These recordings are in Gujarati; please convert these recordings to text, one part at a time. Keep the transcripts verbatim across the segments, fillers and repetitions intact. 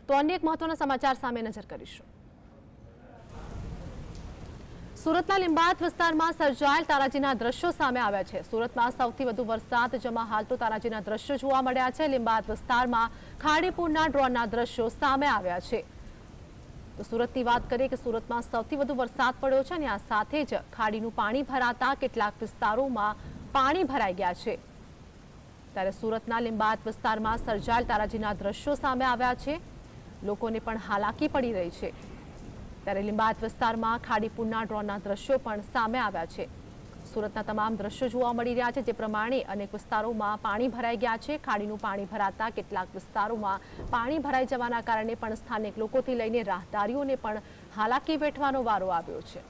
તો અન્ય એક મહત્વના સમાચાર સામે નજર કરીશું। સુરતના લીંબાયત વિસ્તારમાં સર્જાયેલ તારાજીના દ્રશ્યો સામે આવ્યા છે। સુરતમાં સૌથી વધુ વરસાદ જેમાં હાલ તો તારાજીના દ્રશ્યો જોવા મળ્યા છે। લીંબાયત વિસ્તારમાં ખાડીપુરના ડ્રોનના દ્રશ્યો સામે આવ્યા છે। તો સુરતની વાત કરીએ કે સુરતમાં સૌથી વધુ વરસાદ પડ્યો છે અને આ સાથે જ ખાડીનું પાણી ભરાતા કેટલાક વિસ્તારોમાં પાણી ભરાઈ ગયા છે। ત્યારે સુરતના લીંબાયત વિસ્તારમાં સર્જાયેલ તારાજીના દ્રશ્યો સામે આવ્યા છે। લોકોને પણ હાલાકી પડી રહી છે। ત્યારે લીંબાયત વિસ્તારમાં ખાડીપુરના ડ્રોનના દ્રશ્યો પણ સામે આવ્યા છે। સુરતના તમામ દ્રશ્યો જોવા મળી રહ્યા છે, જે પ્રમાણે અનેક વિસ્તારોમાં પાણી ભરાઈ ગયા છે। ખાડીનું પાણી ભરાતા કેટલાક વિસ્તારોમાં પાણી ભરાઈ જવાના કારણે પણ સ્થાનિક લોકોથી લઈને રાહદારીઓને પણ હાલાકી વેઠવાનો વારો આવ્યો છે।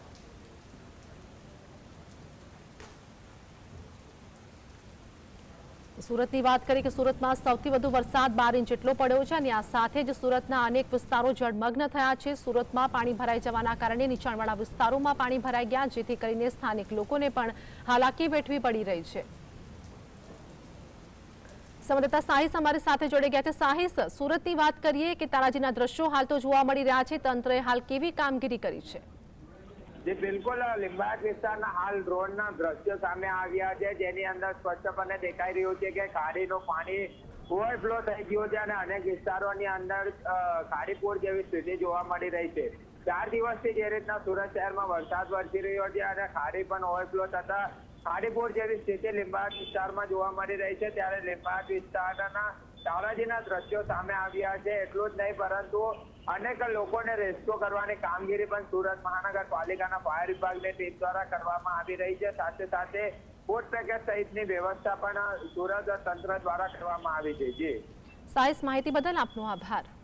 સુરતની વાત કરીએ કે સુરતમાં સૌથી વધુ વરસાદ બાર ઇંચ જેટલો પડ્યો છે અને આ સાથે જ સુરતના અનેક વિસ્તારો જળમગ્ન થયા છે। સુરતમાં પાણી ભરાઈ જવાના કારણે નીચાણવાળા વિસ્તારોમાં પાણી ભરાઈ ગયા, જેથી કરીને સ્થાનિક લોકોને પણ હાલાકી વેઠવી પડી રહી છે। સંવાદદાતા સાહિસ અમારી સાથે જોડાઈ ગયા છે। સાહિસ, સુરતની વાત કરીએ કે તારાજીના દ્રશ્યો હાલ તો જોવા મળી રહ્યા છે, તંત્રએ હાલ કેવી કામગીરી કરી છે? जी बिल्कुल लिंबायत विस्ताરના હાલ ડ્રોનના દ્રશ્યો સામે આવ્યા છે, જેની અંદર સ્પષ્ટપણે દેખાઈ રહ્યું છે કે ખાડીનું પાણી ઓવરફ્લો થઈ ગયું છે અને અનેક વિસ્તારોની અંદર ખાડીપુર જેવી સ્થિતિ જોવા મળી રહી છે। ચાર દિવસથી જે રીતના સુરત શહેરમાં વરસાદ વરસી રહ્યો છે અને ખાડી પણ ઓવરફ્લો થતા ખાડીપુર જેવી સ્થિતિ લીંબાયત વિસ્તારમાં જોવા મળી રહી છે। ત્યારે લીંબાયત વિસ્તારના તારાજીના દ્રશ્યો સામે આવ્યા છે। એટલું જ નહીં, પરંતુ અનેક લોકોને રેસ્ક્યુ કરવાની કામગીરી પણ સુરત મહાનગરપાલિકાના ફાયર વિભાગની ટીમ દ્વારા કરવામાં આવી રહી છે। સાથે સાથે ફૂડ પેકેજ સહિતની વ્યવસ્થા પણ સુરત તંત્ર દ્વારા કરવામાં આવી છે। જી સાહિસ, માહિતી બદલ આપનો આભાર।